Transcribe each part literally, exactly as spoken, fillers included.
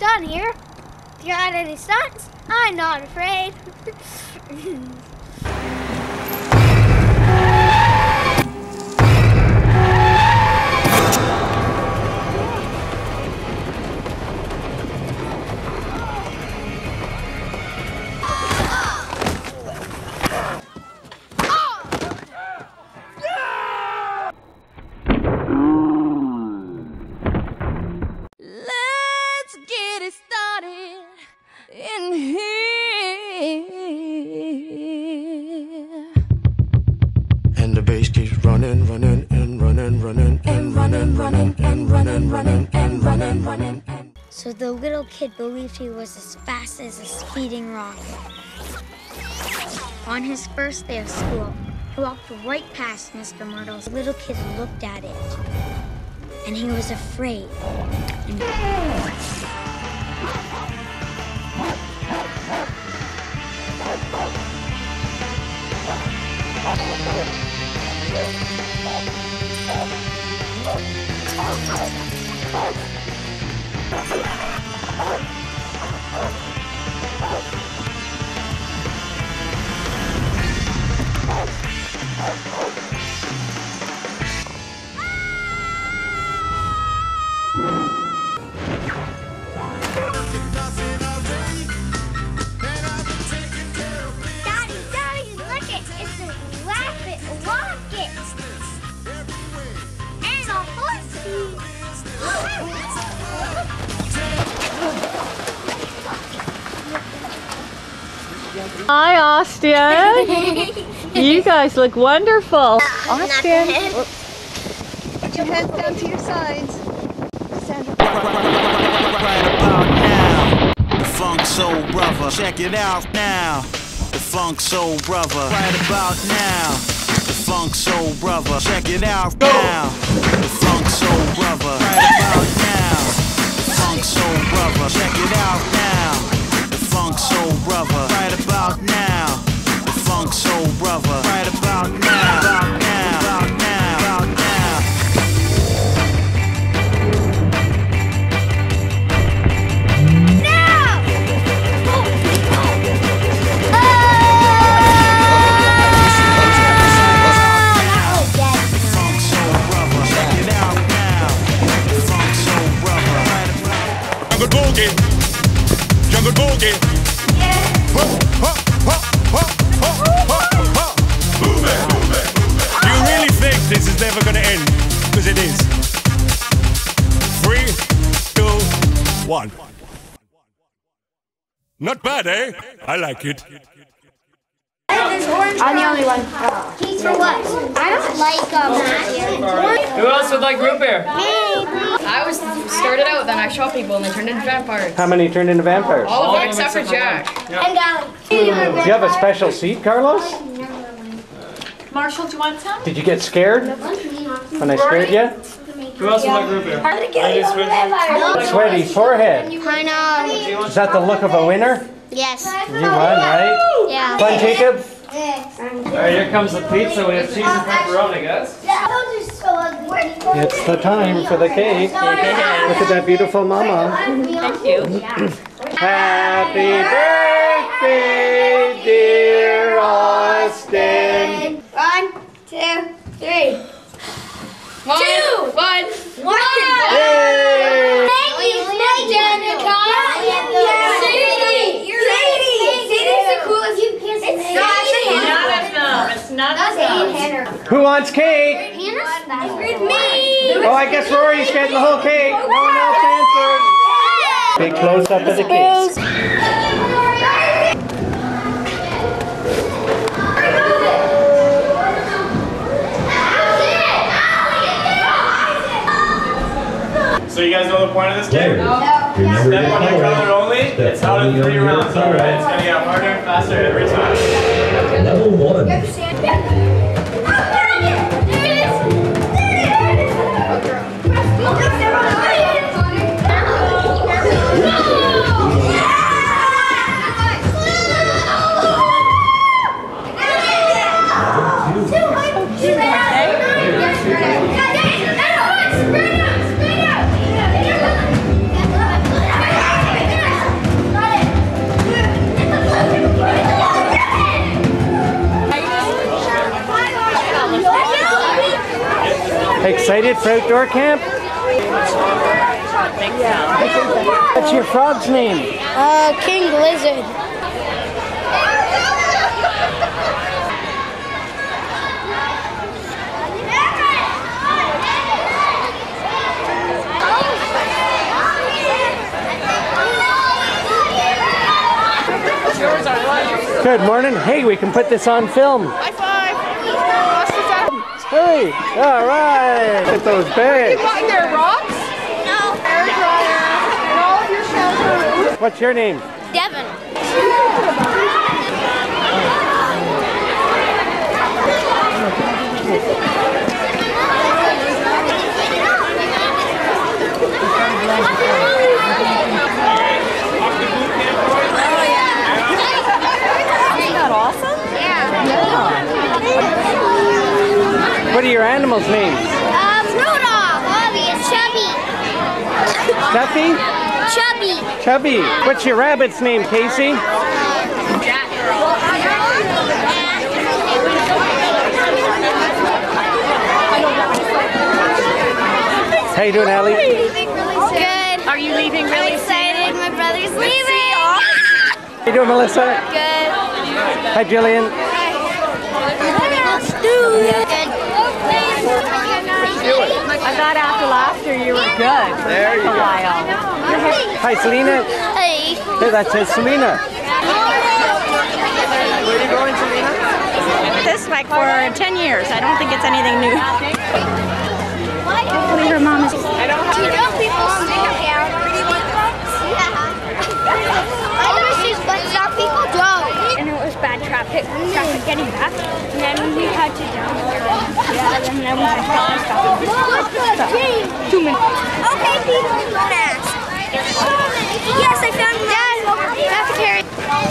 done here. If you got any stunts, I'm not afraid. Let's get it started in here. And the bass keeps running, running, and running, running, and running, running, and running, running, and running, running. So the little kid believed he was as fast as a speeding rocket. On his first day of school, he walked right past Mister Myrtle's. The little kid looked at it, and he was afraid. And Daddy, Daddy, look it! It's a rapid rocket! And a horsey! Hi, Austin. You guys look wonderful. Austin. Put your heads down to your sides. Sandra. Right about now, the Funk Soul Brother. Check it out now, the Funk Soul Brother. Right about now, the Funk Soul Brother. Check it out now, the Funk Soul Brother. Right about now, the Funk Soul Brother. Check it out now, the Funk Soul Brother. Right about now, the Funk Soul Brother. Right about now, about now, about now, about now. Jungle Boogie, Jungle Boogie. Yeah. Huh, huh, huh, huh, huh, huh, huh. Move it, move it, move it. Do you really think this is never gonna end? Because it is. Three, two, one. Not bad, eh? I like it. I'm the only one. He's for what? I don't like um. Who else would like root beer? Me. I was started out, then I shot people and they turned into vampires. How many turned into vampires? All of them except for Jack. And Gally. Do you have a special seat, Carlos? Marshall, do you want some? Did you get scared when I scared you? Who else would like root beer? Sweaty forehead. I know. Is that the look of a winner? Yes. You won, right? Yeah. Fun, Jacob? Alright, here comes the pizza. We have cheese and pepperoni, guys. It's the time for the cake. Look at that beautiful mama. Thank you. Happy birthday, dear Austin. One, two, three. One, Two. One. One. Yay! Thank you, Danica. Sadie. Sadie. Sadie's the coolest. You can't say Not enough. It's not enough. Who wants cake? Hannah's me. Oh, I guess Rory's getting the whole cake. No one else answered. Big close up of the cake. So you guys know the point of this game? No. Step on your color only. It's out of three rounds, alright? It's gonna get harder and faster every time. Level one. Excited for outdoor camp? What's your frog's name? Uh, King Lizard. Good morning. Hey, we can put this on film. High five. Hey, all right. Get those bags. Got your rocks? No. Hair dryer. And all of your shampoo. What's your name? Devin. What are your animals' names? Um, Rudolph, Bobby, and Chubby. Stuffy? Chubby. Chubby. What's your rabbit's name, Casey? How you doing, Allie? Good. Are you leaving really Excited. My brother's leaving. How you doing, Melissa? Good. Hi, Jillian. I thought after last year you were good. There you For a go. while. Hi, Selena. Hey. Hey, that says Selena. Where are you going, Selena? This like for ten years. I don't think it's anything new. Hopefully her mom is. I don't have. Do you know people stick out pretty much? Yeah. I know she's, but some people don't. And it was bad traffic. Traffic getting back, and then we had to download it. Yeah, and then we had to stop. Two minutes. Okay, people, don't ask. Yes, I found Dad. Cafeteria.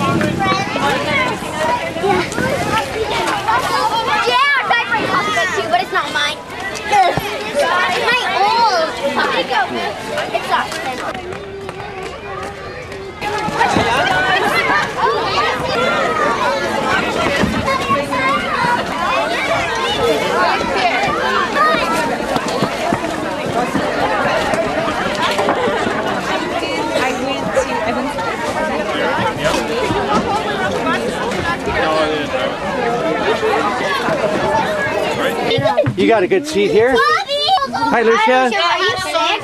Yeah, diaper chocolate too, but it's not mine. It's my old. It's not. You got a good seat here. Hi, Lucia. Are you sick?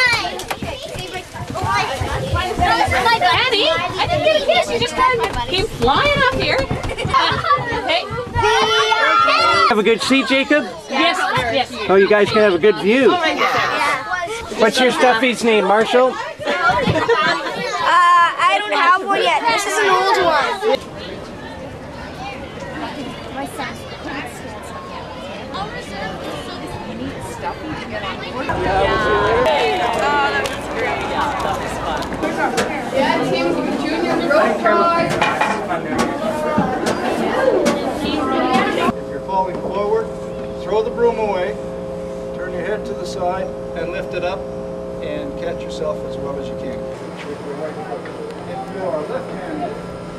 Annie, I didn't get a kiss. You just kind of came flying up here. Hey. Have a good seat, Jacob? Yes, yes. Oh, you guys can have a good view. What's your stuffy's name, Marshall? Uh, I don't have one yet. This is an old one. If you're falling forward, throw the broom away, turn your head to the side, and lift it up, and catch yourself as well as you can. With your right foot. If you are left-handed,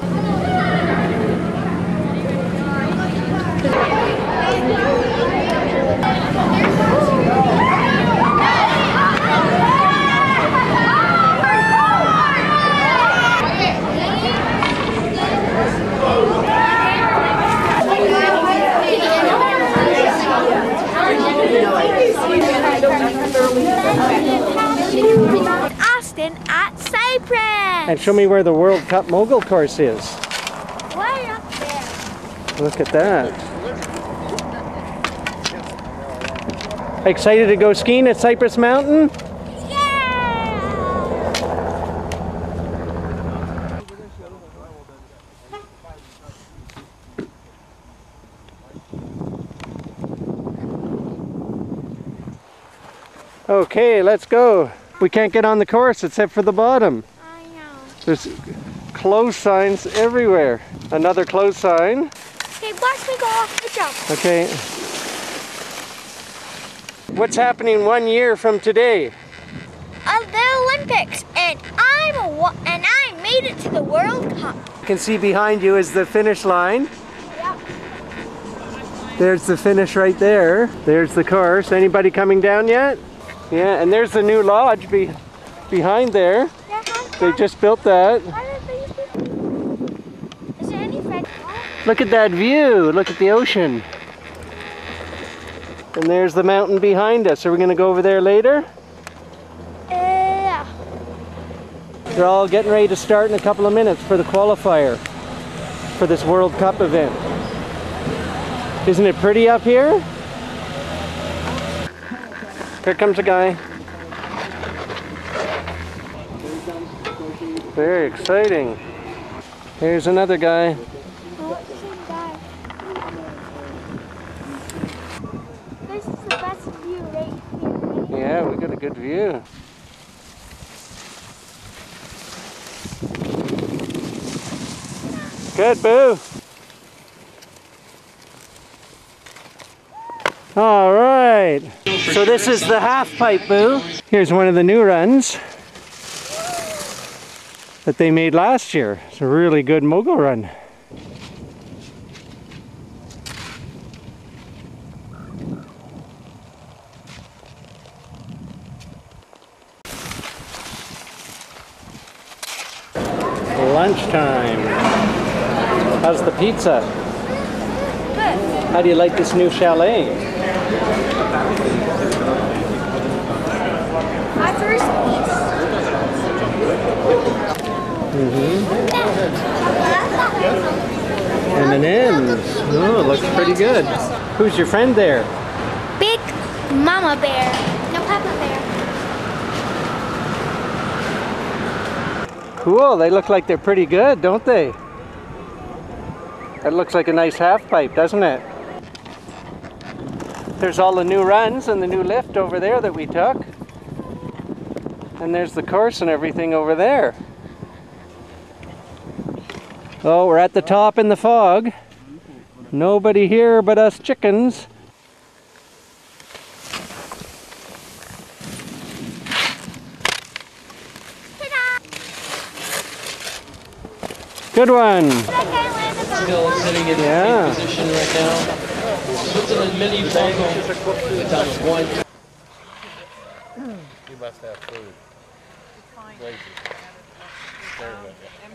Austin at Cypress. And show me where the World Cup mogul course is. Way up there. Look at that. Excited to go skiing at Cypress Mountain? Okay, let's go. We can't get on the course except for the bottom. I know. There's closed signs everywhere. Another closed sign. Okay, watch me go off the jump. Okay. What's happening one year from today? Uh, the Olympics, and I'm a wa- and I made it to the World Cup. You can see behind you is the finish line. Yep. There's the finish right there. There's the course. Anybody coming down yet? Yeah, and there's the new lodge be behind there. They just built that. Is there any friend? Look at that view. Look at the ocean. And there's the mountain behind us. Are we going to go over there later? Yeah. They're all getting ready to start in a couple of minutes for the qualifier for this World Cup event. Isn't it pretty up here? Here comes a guy. Very exciting. Here's another guy. Oh, it's the same guy. This is the best view right here. Yeah, we got a good view. Good, Boo. All right. So this is the half pipe, Boo. Here's one of the new runs that they made last year. It's a really good mogul run. Lunchtime. How's the pizza? Good. How do you like this new chalet? My first piece. Mm-hmm. M and M's. Oh, looks pretty good. Who's your friend there? Big Mama Bear. No, Papa Bear. Cool, they look like they're pretty good, don't they? That looks like a nice half pipe, doesn't it? There's all the new runs and the new lift over there that we took. And there's the course and everything over there. Oh, we're at the top in the fog. Nobody here but us chickens. Good one. Still sitting in Yeah. the position right now. Switzerland mini Bongo. Times one. You must have food. Lazy. Very well.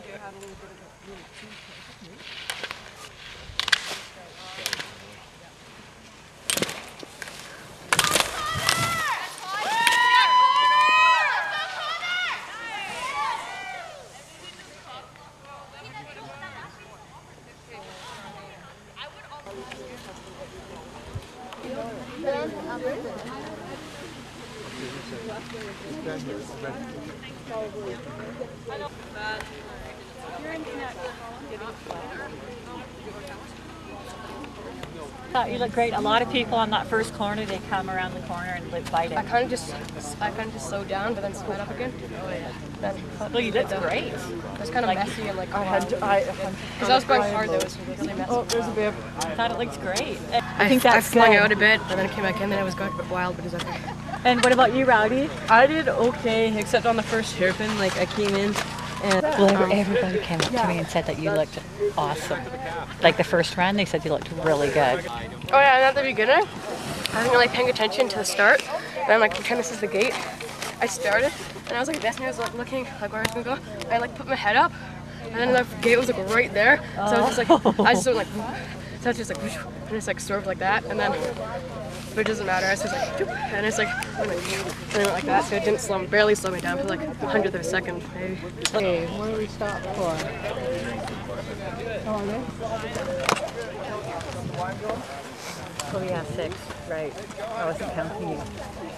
Thought you looked great. A lot of people on that first corner, they come around the corner and live bite it. I kind of just, I kind of just slowed down, but then sped up again. Oh yeah. Then, well, you looked great. It was kind of Like, messy and like. I had to, I, Because I was going hard though, it was really messy. Oh, there's a bib. I thought it looked great. I, I think that's I flung good. out a bit, and then I came back in, then I was going a bit wild, but it was okay. And what about you, Rowdy? I did okay, except on the first hairpin. Like I came in, and Well, um, everybody came up to me and said that you looked awesome. Like the first run, they said you looked really good. Oh yeah, and at the beginning, I wasn't really paying attention to the start. And I'm like, pretend this is the gate. I started, and I was like this, and I was like looking like where I was gonna go. I like put my head up, and then the gate was like right there. So I was just like, I just went like, so I was just like, and it's like sort of like that, and then, but it doesn't matter. I was just like, and it's like, and it went like that. So it didn't slow, barely slow me down for like a hundredth of a second, maybe. okay, what do we stop for? Oh, Oh yeah, six. Right. I wasn't counting you.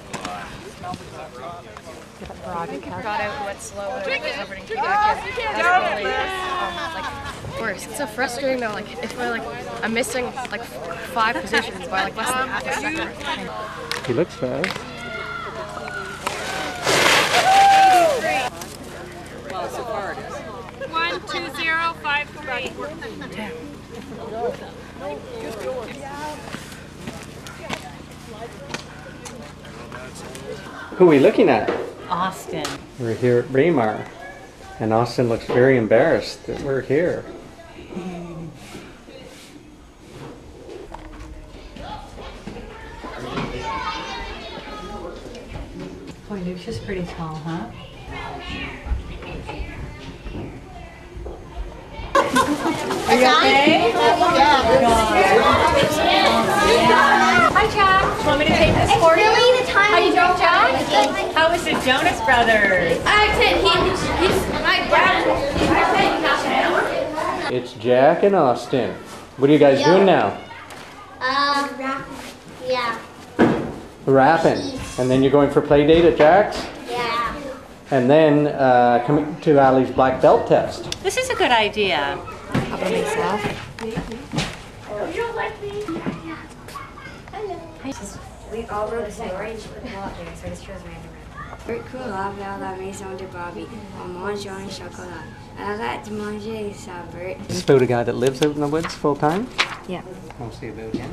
Got out and went slow and I was over to back in. That's really um, like worse. It's so frustrating though. Like if I like I'm missing like five positions by like less than half a second. He looks fast. Well, so far it is. One two zero five three. Who are we looking at? Austin. We're here at Braemar, and Austin looks very embarrassed that we're here. Boy, Lucia's pretty tall, huh? Are you okay? Hi, Jack. Want me to take this for you? Really the time How you doing, Jack? Jack? How was the Jonas Brothers? I said he, he's my dad. I said half an hour. It's Jack and Austin. What are you guys Yo. doing now? Uh, yeah. Rapping. And then you're going for play date at Jack's? Yeah. And then uh, coming to Allie's black belt test. This is a good idea. How about myself? You don't like me? We all wrote a story and she put them all up there, so I just chose random. Very cool, la la maison de Bobby, en mangeant un chocolat. Arrête de manger ça, Bert. Is this about a guy that lives out in the woods full time? Yeah. Mostly about him.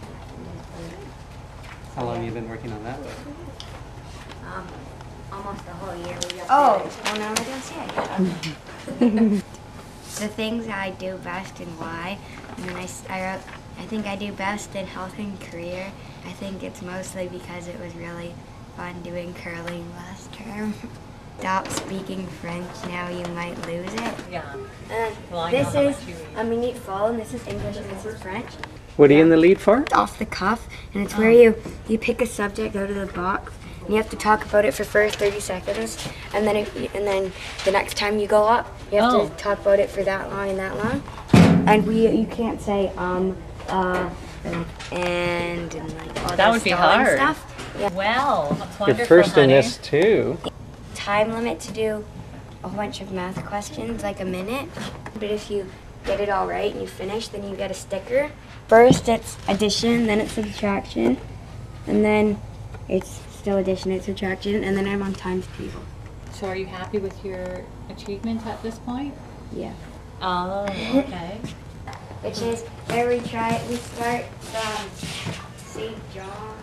How long have you been working on that book? Um, almost the whole year. We got Oh, well, now I don't say. The things I do best and why. And then I, s- I wrote, I think I do best in health and career. I think it's mostly because it was really fun doing curling last term. Stop speaking French, now you might lose it. Yeah. And Well, I know this how is much you read. a minute fall, and this is English, and this is French. What are you in the lead for? Off the cuff, and it's where you you pick a subject out of the box, and you have to talk about it for first thirty seconds, and then if, and then the next time you go up, you have Oh. to talk about it for that long and that long, and we you can't say um uh and and, and like all That would be stalling hard. stuff. Yeah. Well, that's You're wonderful, first in honey. this too. Time limit to do a whole bunch of math questions, like a minute. But if you get it all right and you finish, then you get a sticker. First it's addition, then it's subtraction, and then it's still addition, it's subtraction, and then I'm on times table. So are you happy with your achievements at this point? Yeah. Oh, okay. Which is where we try, we start from Saint John,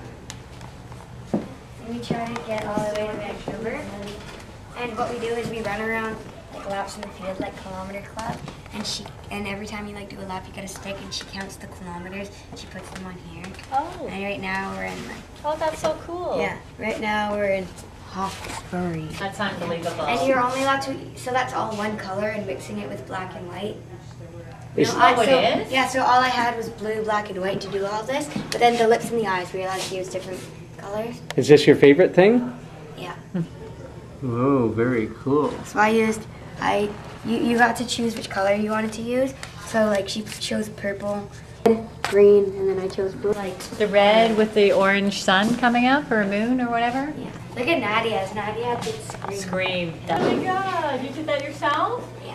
and we try to get all the way to Vancouver. And what we do is we run around like laps in the field, like kilometer club. And she, and every time you like do a lap, you get a stick, and she counts the kilometers. She puts them on here. Oh. And right now we're in like. Oh, that's so cool. Yeah. Right now we're in Hawkesbury. That's unbelievable. And you're only allowed to. So that's all one color, and mixing it with black and white. Is- No, I- Oh, it so- is? Yeah. So all I had was blue, black, and white to do all this. But then the lips and the eyes, we allowed to use different colors. Is this your favorite thing? Yeah. Oh, very cool. So I used, I, you, you got to choose which color you wanted to use. So like she chose purple, green, and then I chose blue. Like The red with the orange sun coming up, or a moon, or whatever? Yeah. Look at Nadia's. Nadia did scream. Scream. Oh my god, you did that yourself? Yeah.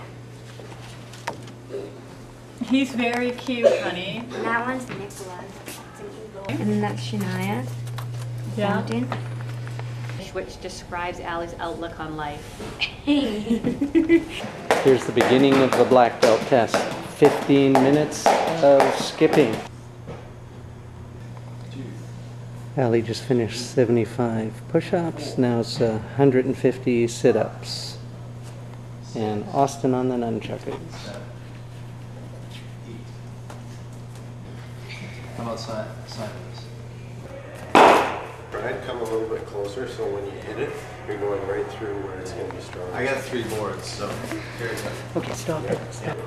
He's very cute, honey. And that one's Nicholas. It's an eagle. And then that's Shania. Yeah. Fountain. Which describes Allie's outlook on life. Here's the beginning of the black belt test. fifteen minutes of skipping. Allie just finished seventy-five push-ups. Now it's uh, one hundred fifty sit-ups. And Austin on the nunchuckers. How about side, sideways? Brian, come a little bit closer so when you hit it, you're going right through where it's going to be strong. I got three boards, so here it goes. Okay, stop it. Stop.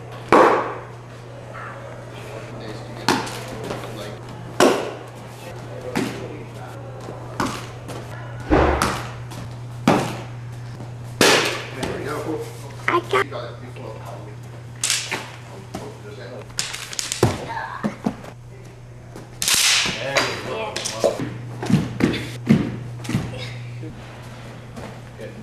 There we go. I got. Good.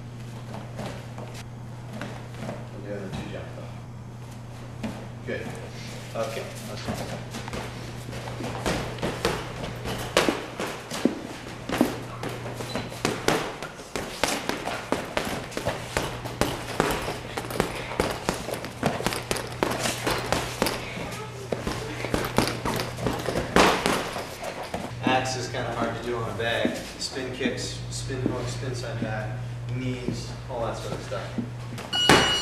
The other two jump though. Good. Okay. Let's go. Axe is kind of hard to do on a bag. Spin kicks, spin hook, spin side back, knees, all that sort of stuff.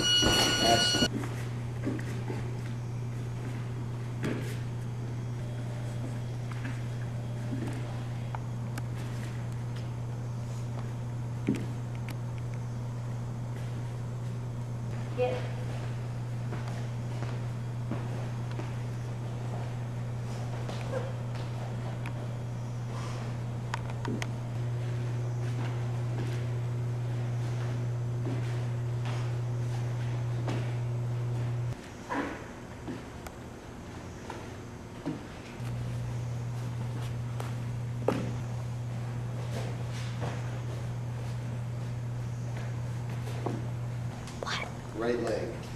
Excellent. Get. Right leg.